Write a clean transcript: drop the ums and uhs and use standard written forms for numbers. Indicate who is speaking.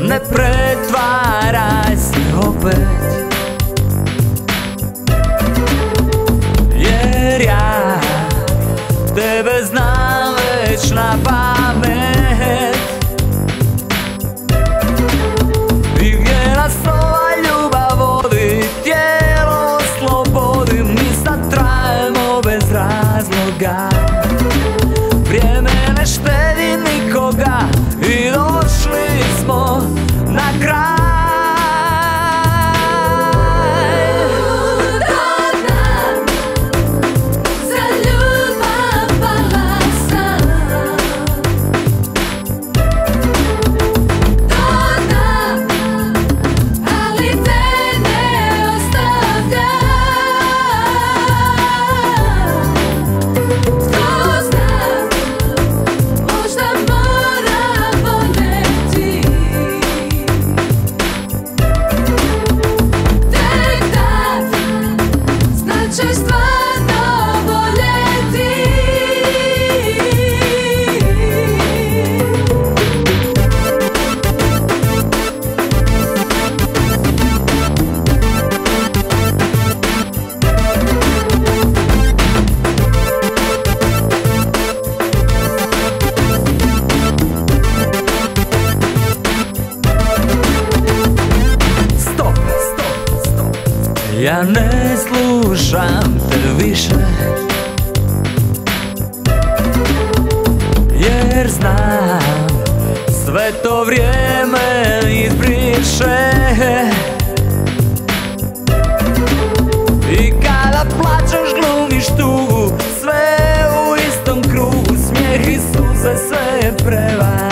Speaker 1: ne pretvaraj se opet, jer ja tebe znam već na pamet. I gdje nas ova ljubav vodi, tijelo slobodi, mi sad trajemo bez razloga. Vrijeme ne štedi nikoga i došli smo na kraj. Ja ne slušam te više, jer znam sve to vrijeme izbriše. I kada plačeš glumiš tugu, sve u istom krugu, smijeh i suze sve je prevara.